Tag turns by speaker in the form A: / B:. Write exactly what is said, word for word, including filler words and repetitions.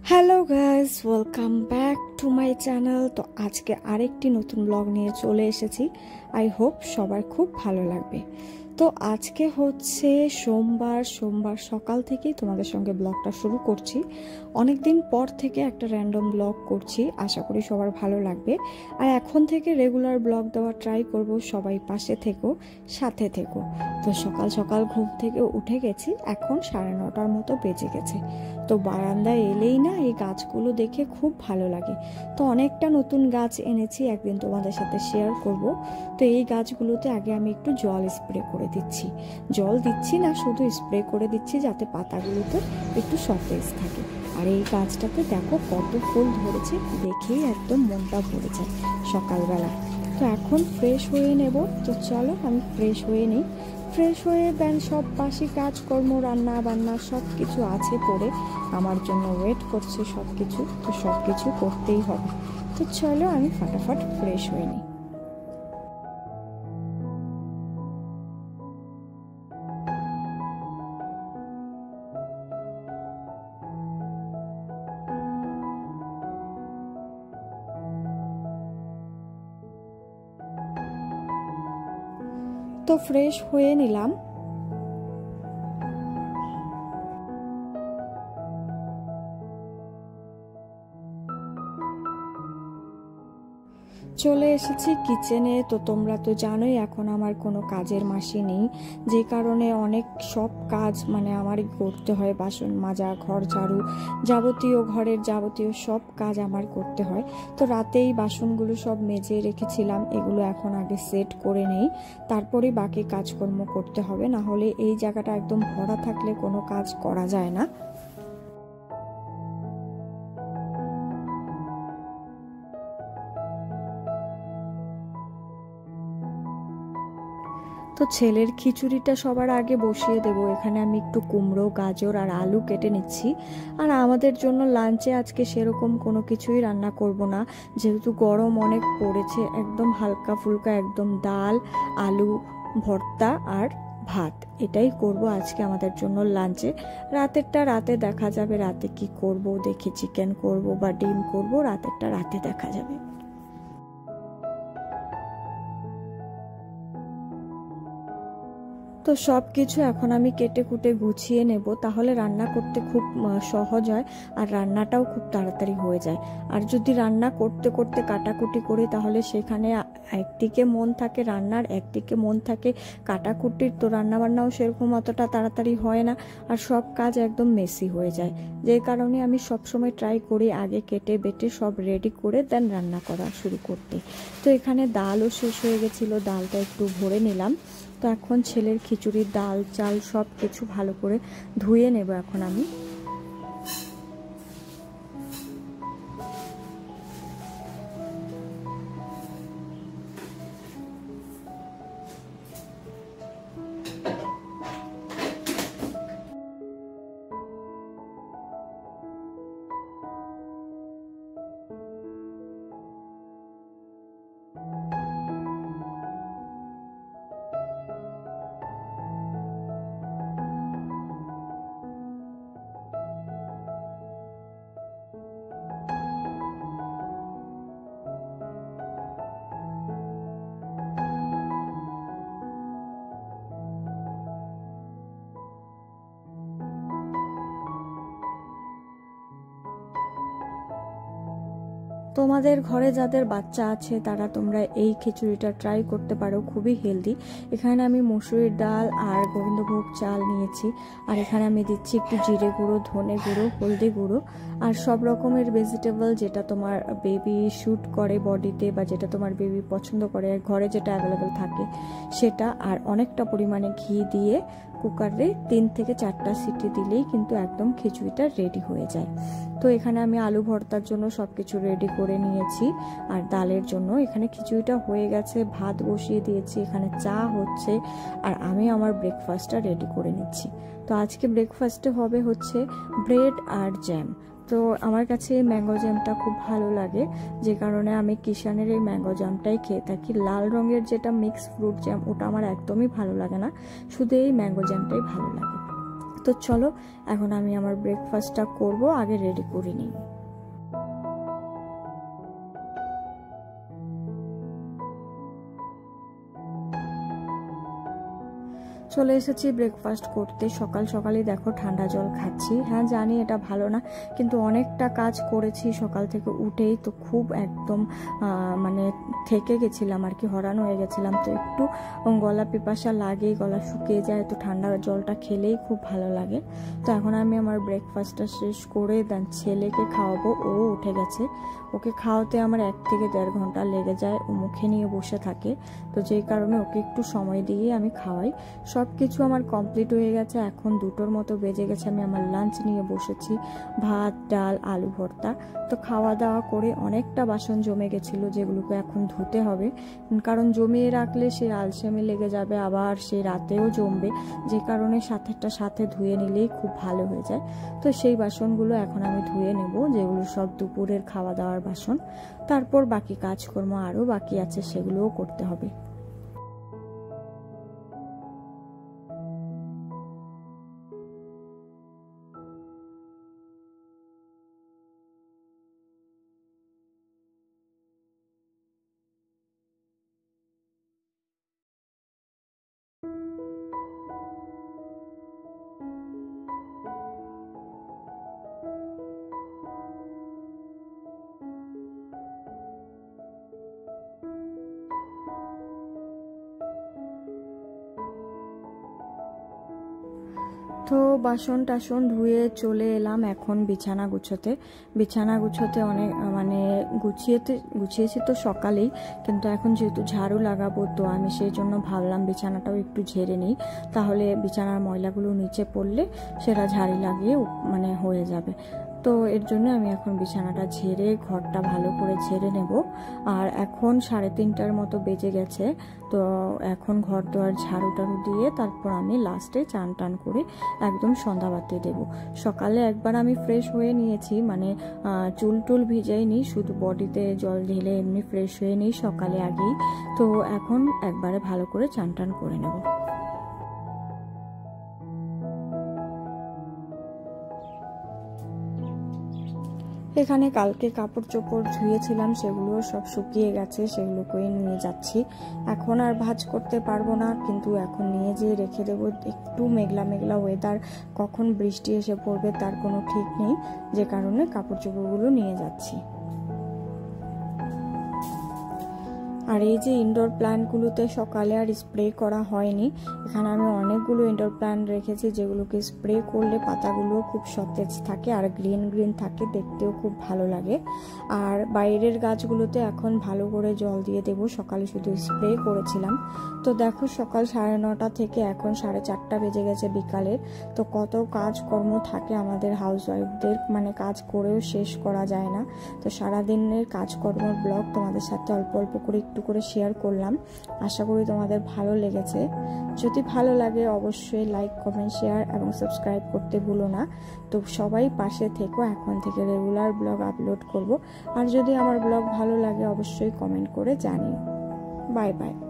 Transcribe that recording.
A: Hello guys, welcome back to my channel. তো আজকে আরেকটি নতুন ব্লগ নিয়ে চলে এসেছি। আই হোপ সবার খুব ভালো লাগবে। তো আজকে হচ্ছে সোমবার সোমবার সকাল থেকেই তোমাদের সঙ্গে ব্লগটা শুরু করছি। অনেক দিন পর থেকে একটা র্যান্ডম ব্লগ করছি, আশা করি সবার ভালো লাগবে। আর এখন থেকে রেগুলার ব্লগ দেওয়ার ট্রাই করব। সবাই পাশে থেকো, সাথে থেকো। তো সকাল সকাল ঘুম থেকে উঠে গেছি, এখন সাড়ে নটার মতো বেজে গেছে। তো বারান্দায় এলেই না এই গাছগুলো দেখে খুব ভালো লাগে। তো অনেকটা নতুন গাছ এনেছি, একদিন তোমাদের সাথে শেয়ার করব। তো এই গাছগুলোতে আগে আমি একটু জল স্প্রে করে দিচ্ছি। জল দিচ্ছি না, শুধু স্প্রে করে দিচ্ছি যাতে পাতাগুলোতে একটু সতেজ থাকে। আর এই গাছটাতে দেখো কত ফুল ধরেছে, দেখেই একদম মনটা ভরে যায় সকালবেলা। তো এখন ফ্রেশ হয়ে নেব। তো চলো আমি ফ্রেশ হয়ে নিই। ফ্রেশ হয়ে দেন সব বাসি কাজকর্ম, রান্না বান্না সব কিছু আছে পড়ে, আমার জন্য ওয়েট করছে সব কিছু। তো সব কিছু করতেই হবে। তো চলো আমি ফটাফট ফ্রেশ হয়ে নিই। তো ফ্রেশ হয়ে নিলাম। চলে এসেছি কিচেনে। তো তোমরা তো জানোই এখন আমার কোনো কাজের মাসি নেই, যে কারণে অনেক সব কাজ মানে আমারই করতে হয়। বাসন মাজা, ঘর ঝাড়ু, যাবতীয় ঘরের যাবতীয় সব কাজ আমার করতে হয়। তো রাতেই বাসনগুলো সব মেজে রেখেছিলাম, এগুলো এখন আগে সেট করে নেই, তারপরে বাকি কাজকর্ম করতে হবে। না হলে এই জায়গাটা একদম ভরা থাকলে কোনো কাজ করা যায় না। তো ছেলের খিচুড়িটা সবার আগে বসিয়ে দেব। এখানে আমি একটু কুমড়ো, গাজর আর আলু কেটে নিচ্ছি। আর আমাদের জন্য লাঞ্চে আজকে সেরকম কোনো কিছুই রান্না করব না, যেহেতু গরম অনেক পড়েছে। একদম হালকা ফুলকা একদম ডাল, আলু ভর্তা আর ভাত, এটাই করব আজকে আমাদের জন্য লাঞ্চে। রাতেরটা রাতে দেখা যাবে, রাতে কি করব দেখি, চিকেন করব বা ডিম করব, রাতেরটা রাতে দেখা যাবে। তো সব কিছু এখন আমি কেটে কুটে গুছিয়ে নেব, তাহলে রান্না করতে খুব সহজ হয় আর রান্নাটাও খুব তাড়াতাড়ি হয়ে যায়। আর যদি রান্না করতে করতে কাটাকুটি করি, তাহলে সেখানে একদিকে মন থাকে রান্নার, একদিকে মন থাকে কাটাকুটির। তো রান্না বান্নাও সেরকম অতটা তাড়াতাড়ি হয় না, আর সব কাজ একদম মেসি হয়ে যায়। যে কারণে আমি সবসময় ট্রাই করি আগে কেটে বেটে সব রেডি করে দেন রান্না করা শুরু করতে। তো এখানে ডালও শেষ হয়ে গেছিলো, ডালটা একটু ভরে নিলাম। তো এখন ছেলের খিচুড়ির ডাল চাল সব কিছু ভালো করে ধুয়ে নেব এখন আমি। তোমাদের ঘরে যাদের বাচ্চা আছে তারা তোমরা এই খিচুড়িটা ট্রাই করতে পারো, খুবই হেলদি। এখানে আমি মসুরির ডাল আর গোবিন্দভোগ চাল নিয়েছি, আর এখানে আমি দিচ্ছি একটু জিরে গুঁড়ো, ধনে গুঁড়ো, হলদি গুঁড়ো আর সব রকমের ভেজিটেবল যেটা তোমার বেবি শ্যুট করে বডিতে, বা যেটা তোমার বেবি পছন্দ করে, ঘরে যেটা অ্যাভেলেবেল থাকে সেটা। আর অনেকটা পরিমাণে ঘি দিয়ে কুকারে তিন থেকে চারটা সিটি দিলেই কিন্তু একদম খিচুড়িটা রেডি হয়ে যায়। তো এখানে আমি আলু ভর্তার জন্য সব কিছু রেডি করে নিয়েছি, আর ডালের জন্য এখানে খিচুড়িটা হয়ে গেছে, ভাত বসিয়ে দিয়েছি, এখানে চা হচ্ছে, আর আমি আমার ব্রেকফাস্টটা রেডি করে নিচ্ছি। তো আজকে ব্রেকফাস্টে হবে হচ্ছে ব্রেড আর জ্যাম। তো আমার কাছে এই ম্যাঙ্গো জ্যামটা খুব ভালো লাগে, যে কারণে আমি কিষানের এই ম্যাঙ্গো জ্যামটাই খেয়ে থাকি। লাল রঙের যেটা মিক্স ফ্রুট জ্যাম ওটা আমার একদমই ভালো লাগে না, শুধু এই ম্যাঙ্গো জ্যামটাই ভালো লাগে। তো চলো এখন আমি আমার ব্রেকফাস্টটা করব, আগে রেডি করে নিই। চলে এসেছি ব্রেকফাস্ট করতে। সকাল সকালই দেখো ঠান্ডা জল খাচ্ছি। হ্যাঁ জানি এটা ভালো না, কিন্তু অনেকটা কাজ করেছি সকাল থেকে উঠেই, তো খুব একদম মানে থেকে গেছিলাম আর কি, হরান হয়ে গেছিলাম। তো একটু গলা পিপাসা লাগেই, গলা শুকিয়ে যায়, তো ঠান্ডা জলটা খেলেই খুব ভালো লাগে। তো এখন আমি আমার ব্রেকফাস্টটা শেষ করে দেন ছেলেকে খাওয়াবো। ও উঠে গেছে, ওকে খাওয়াতে আমার এক থেকে দেড় ঘন্টা লেগে যায়। ও মুখে নিয়ে বসে থাকে, তো যেই কারণে ওকে একটু সময় দিয়ে আমি খাওয়াই। সব কিছু আমার কমপ্লিট হয়ে গেছে, এখন দুটোর মতো বেজে গেছে। আমি আমার লাঞ্চ নিয়ে বসেছি, ভাত, ডাল, আলু ভর্তা। তো খাওয়া দাওয়া করে অনেকটা বাসন জমে গেছিলো, যেগুলোকে এখন ধুতে হবে, কারণ জমিয়ে রাখলে সে আলসেমি লেগে যাবে, আবার সে রাতেও জমবে, যে কারণে সাথেটা সাথে ধুয়ে নিলেই খুব ভালো হয়ে যায়। তো সেই বাসনগুলো এখন আমি ধুয়ে নেব, যেগুলো সব দুপুরের খাওয়া দাওয়ার বাসন। তারপর বাকি কাজকর্ম আরও বাকি আছে, সেগুলোও করতে হবে। তো বাসন টাসন ধুয়ে চলে এলাম এখন বিছানা গুছোতে। বিছানা গুছোতে অনেক মানে গুছিয়েতে গুছিয়েছি তো সকালেই, কিন্তু এখন যেহেতু ঝাড়ু লাগাবো, তো আমি সেই জন্য ভাবলাম বিছানাটাও একটু ঝেড়ে নিই, তাহলে বিছানার ময়লাগুলো নিচে পড়লে সেটা ঝাড়ি লাগিয়ে মানে হয়ে যাবে। তো এর জন্য আমি এখন বিছানাটা ঝেড়ে ঘরটা ভালো করে ঝেড়ে নেব। আর এখন সাড়ে তিনটার মতো বেজে গেছে, তো এখন ঘর দোয়ার ঝাড়ু টাড়ু দিয়ে তারপর আমি লাস্টে চান টান করে একদম সন্ধ্যাবাতি দেব। সকালে একবার আমি ফ্রেশ হয়ে নিয়েছি, মানে চুল টুল ভিজাই নি, শুধু বডিতে জল ঢেলে এমনি ফ্রেশ হয়ে নিই সকালে আগেই। তো এখন একবারে ভালো করে চান টান করে নেব। এখানে কালকে কাপড় চোপড় ধুয়েছিলাম, সেগুলো সব শুকিয়ে গেছে, সেগুলোকে নিয়ে যাচ্ছি। এখন আর ভাঁজ করতে পারবো না, কিন্তু এখন নিয়ে যেয়ে রেখে দেবো। একটু মেঘলা মেঘলা ওয়েদার, কখন বৃষ্টি এসে পড়বে তার কোনো ঠিক নেই, যে কারণে কাপড় চোপড়গুলো নিয়ে যাচ্ছি। আর এই যে ইনডোর প্ল্যান্টগুলোতে সকালে আর স্প্রে করা হয়নি। এখানে আমি অনেকগুলো ইনডোর প্ল্যান্ট রেখেছি, যেগুলোকে স্প্রে করলে পাতাগুলো খুব সতেজ থাকে আর গ্রিন গ্রিন থাকে, দেখতেও খুব ভালো লাগে। আর বাইরের গাছগুলোতে এখন ভালো করে জল দিয়ে দেবো, সকালে শুধু স্প্রে করেছিলাম। তো দেখো সকাল সাড়ে নটা থেকে এখন সাড়ে চারটা বেজে গেছে বিকালের। তো কত কাজকর্ম থাকে আমাদের হাউসওয়াইফদের, মানে কাজ করেও শেষ করা যায় না। তো সারাদিনের কাজকর্মের ব্লগ তোমাদের সাথে অল্প অল্প করে একটু করে শেয়ার করলাম। আশা করি তোমাদের ভালো লেগেছে। যদি ভালো লাগে অবশ্যই লাইক, কমেন্ট, শেয়ার এবং সাবস্ক্রাইব করতে ভুলো না। তো সবাই পাশে থেকো, এখন থেকে রেগুলার ব্লগ আপলোড করব। আর যদি আমার ব্লগ ভালো লাগে অবশ্যই কমেন্ট করে জানিও। Bye by.